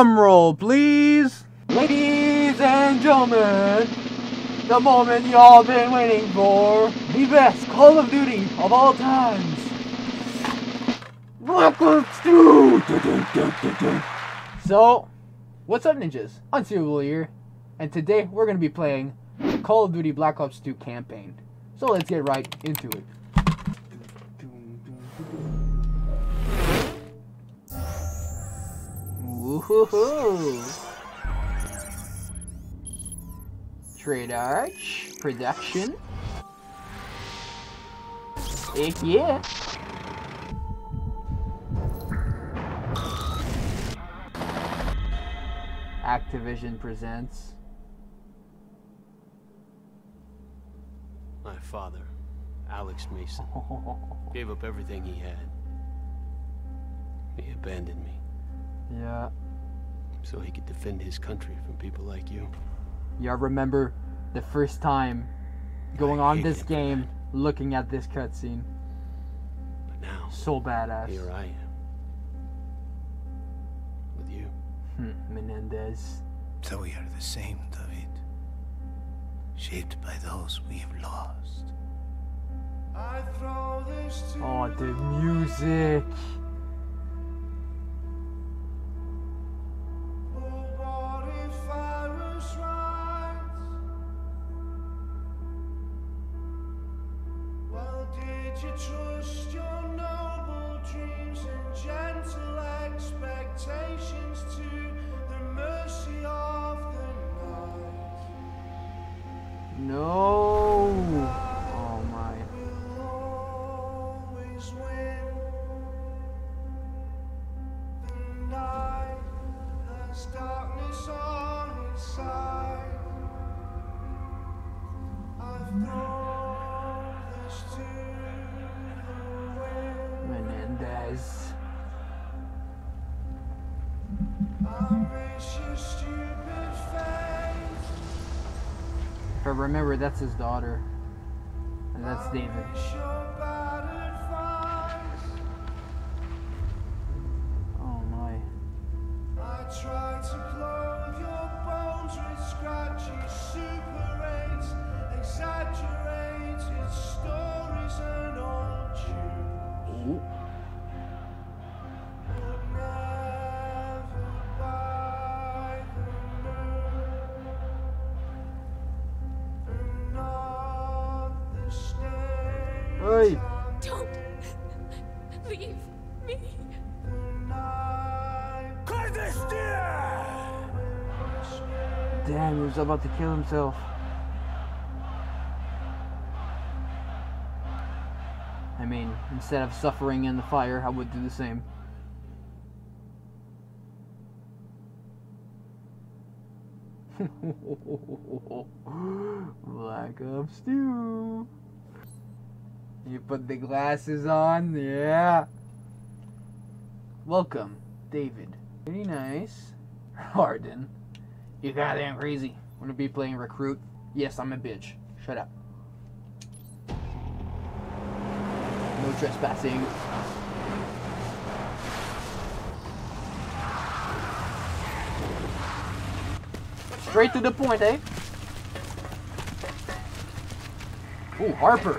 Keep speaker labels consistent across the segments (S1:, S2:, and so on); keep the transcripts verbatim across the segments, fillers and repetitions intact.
S1: Drum roll, please. Ladies and gentlemen, the moment y'all been waiting for, the best Call of Duty of all times. Black Ops two. So, what's up, ninjas? Unseeable here, and today we're gonna be playing Call of Duty Black Ops two campaign. So let's get right into it. Woohoo! Trade Arch production. Heck yeah! Activision presents.
S2: My father, Alex Mason, gave up everything he had. He abandoned me.
S1: Yeah.
S2: So he could defend his country from people like you.
S1: Y'all remember the first time going
S2: I
S1: on
S2: hate
S1: this
S2: him.
S1: game, looking at this cutscene.
S2: But now,
S1: So badass.
S2: here I am. With you.
S1: Hmm, Menendez.
S3: So we are the same, David. Shaped by those we have lost.
S1: Oh, the music.
S4: Trust your noble dreams and gentle expectations to the mercy of the night.
S1: No. Oh my.
S4: Will always win. The night has darkness on its side. I've thrown this to
S1: Menendez. If I remember, that's his daughter. And that's David. Oh my.
S4: I try to clothe your bones with scratchy Super eights, exaggerated stories and old tunes.
S1: Ooh.
S4: But never by the moon, and not the state.
S1: Hey.
S5: Don't leave me.
S1: Damn, he was about to kill himself. I mean, instead of suffering in the fire, I would do the same. Black Ops two. You put the glasses on, yeah. Welcome, David. Pretty nice. Harden. You goddamn crazy. Wanna be playing recruit? Yes, I'm a bitch. Shut up. No trespassing. Straight to the point, eh? Ooh, Harper.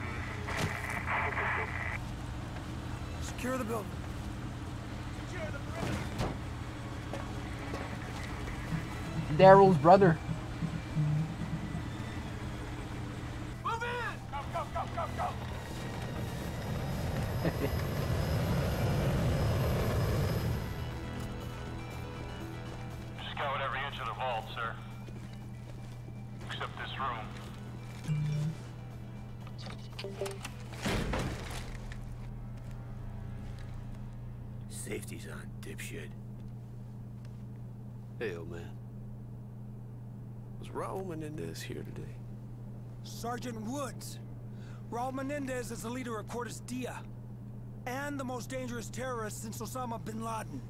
S3: Secure the building.
S1: Daryl's brother.
S4: Move in! Go, go, go, go, go!
S6: Scout every inch of the vault, sir. Except this room.
S3: Safety's on, dipshit.
S2: Hey, old man. Was Raul Menendez here today?
S7: Sergeant Woods. Raul Menendez is the leader of Cortes Dia, and the most dangerous terrorist since Osama bin Laden.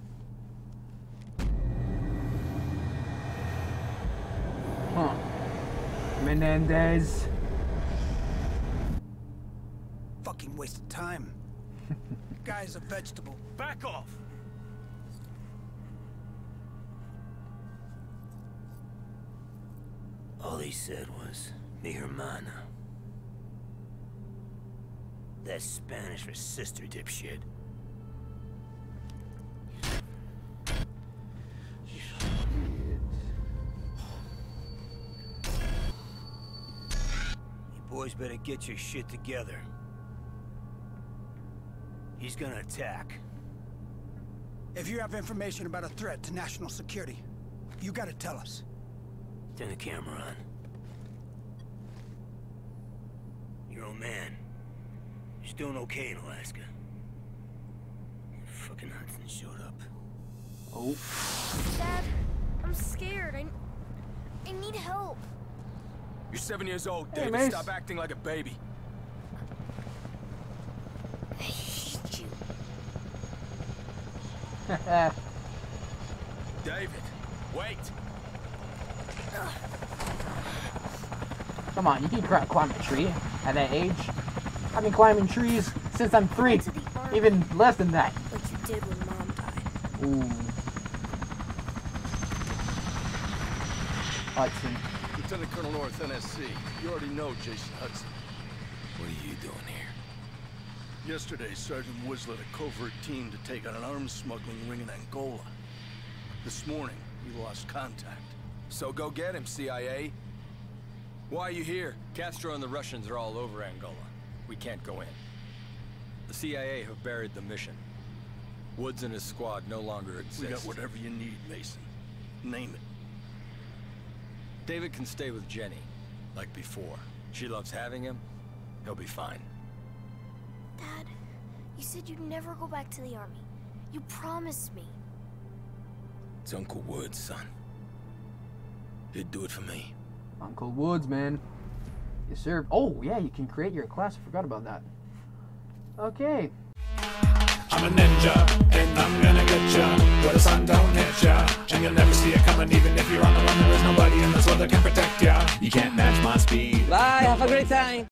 S1: Huh. Menendez.
S7: Fucking waste of time. Guy's a vegetable.
S4: Back off!
S3: All he said was, mi hermana. That's Spanish for sister, dipshit. You boys better get your shit together. He's gonna attack.
S7: If you have information about a threat to national security, you gotta tell us.
S3: Turn the camera on. Your old man. He's doing okay in Alaska. Fucking Hudson showed up.
S1: Oh.
S5: Dad, I'm scared. I, I need help.
S8: You're seven years old,
S1: Hey,
S8: David.
S1: Mace.
S8: Stop acting like a baby.
S5: I hate you.
S8: David, wait.
S1: Come on, you can cr- climb a tree at that age. I've been climbing trees since I'm three.
S5: To the army,
S1: Even less than that.
S5: like you did when Mom died.
S1: Ooh. Hudson.
S8: Lieutenant Colonel North, N S C. You already know Jason Hudson. What are you doing here? Yesterday, Sergeant Woods led a covert team to take on an arms smuggling ring in Angola. This morning, we lost contact.
S9: So go get him, C I A. Why are you here? Castro and the Russians are all over Angola. We can't go in. The C I A have buried the mission. Woods and his squad no longer exist.
S8: We got whatever you need, Mason. Name it.
S9: David can stay with Jenny, like before. She loves having him. He'll be fine.
S5: Dad, you said you'd never go back to the army. You promised me.
S3: It's Uncle Woods, son. He'd do it for me.
S1: Uncle Woods, man. Yes, sir. Oh, yeah, you can create your class. I forgot about that. Okay.
S10: I'm a ninja, and I'm gonna get ya where the sun don't hit ya, and you'll never see it coming. Even if you're on the run, there is nobody in this world that can protect ya. You can't match my speed.
S11: Bye, have a great time.